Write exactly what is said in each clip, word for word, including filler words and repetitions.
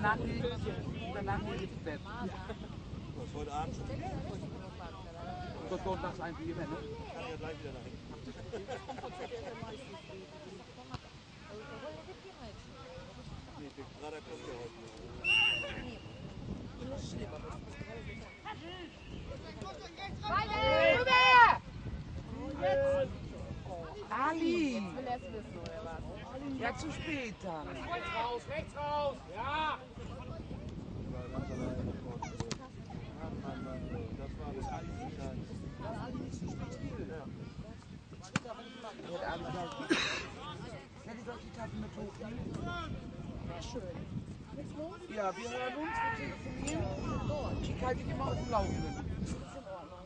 danach gehe ich, danach gehe ich ins Bett. Was heute Abend schon? Gott Gott, das ein Bier, ne? Kann ich ja gleich wieder dahin. Nee, der Grader kommt ja heute nicht. Ali! Will er es wissen, oder was? Ja, zu spät dann. Rechts raus, rechts raus! Ja! Das war das Ali entscheidend. Weil Ali nicht so spät spielt. Ja. Hat Ali gesagt, ja, die solche Tassen mit hochnehmen. Wäre schön. Geht's los? Ja, wir hören uns, wir telefonieren. Ich halte dich immer auf dem Laufenden. Das ist in Ordnung.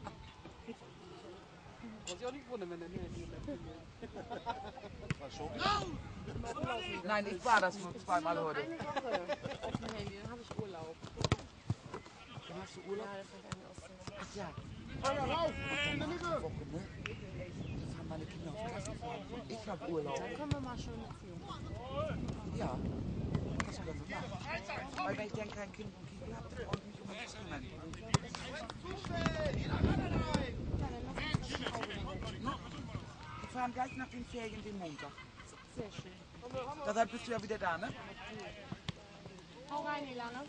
Muss ich auch nicht wundern, wenn der Handy nicht War schon? Nein, ich war das nur zweimal heute. Eine Woche auf dem Handy, dann habe ich Urlaub. Dann hast du Urlaub? Ja, das fängt an auszunehmen. Ach ja. Feuer raus! Und dann nach der Woche, ne? Das haben meine Kinder auf Klassenfahrt. Ich habe Urlaub. Dann können wir mal schon erzählen. Ja, das können wir machen. Weil wenn ich dann kein Kind und Kind habe, dann brauche ich mich um das kümmern. Wir fahren gleich nach den Ferien den Montag. Sehr schön. Deshalb bist du ja wieder da, ne? Hau rein, Ilana.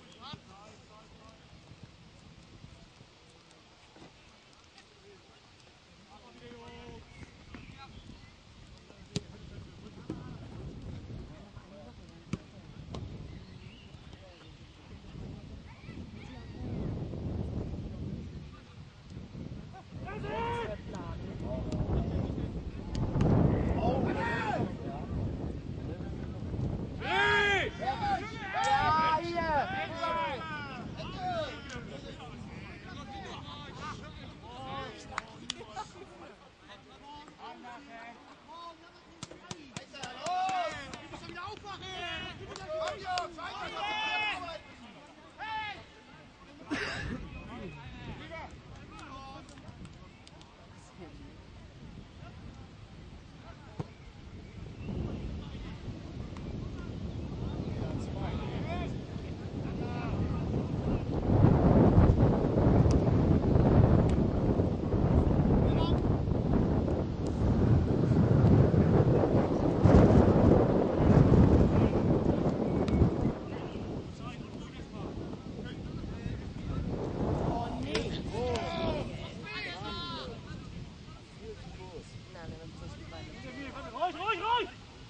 Ruhig, ruhig, ruhig!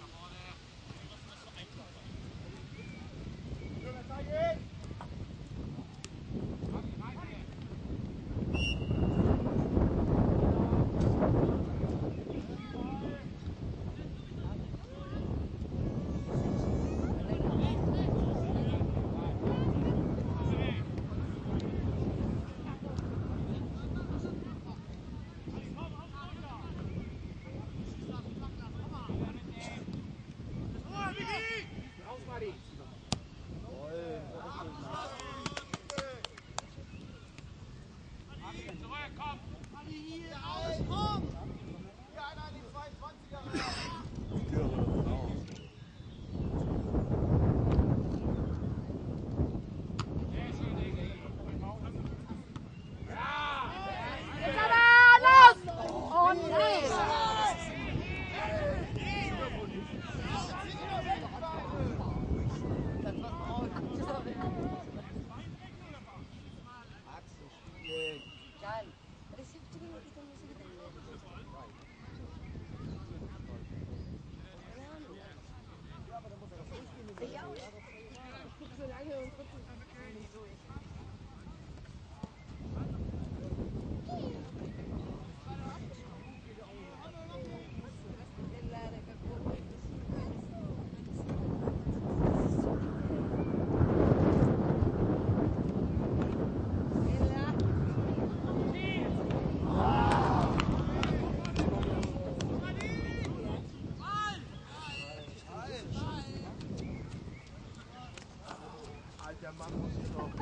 Der Mann muss sich noch.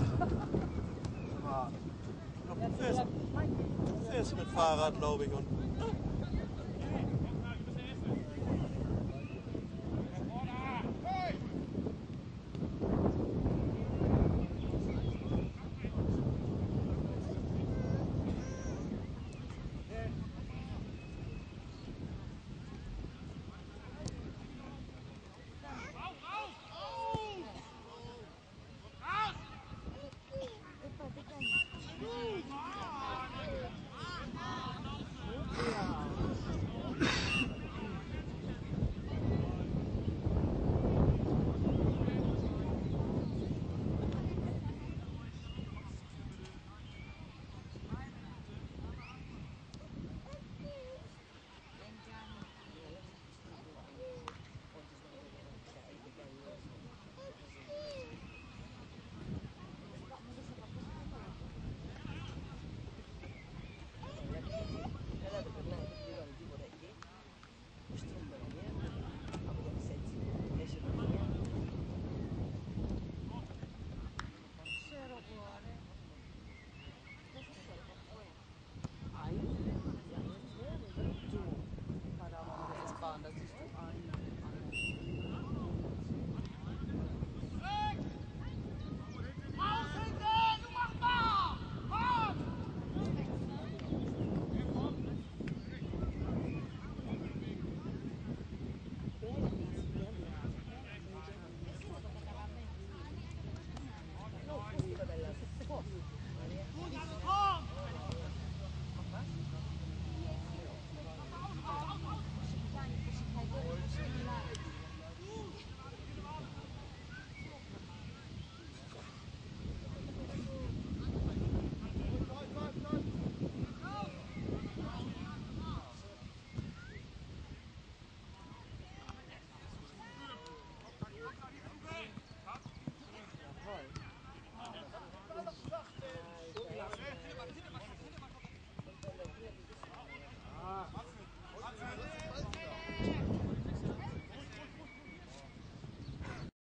Du fährst, du fährst mit Fahrrad, glaube ich. Und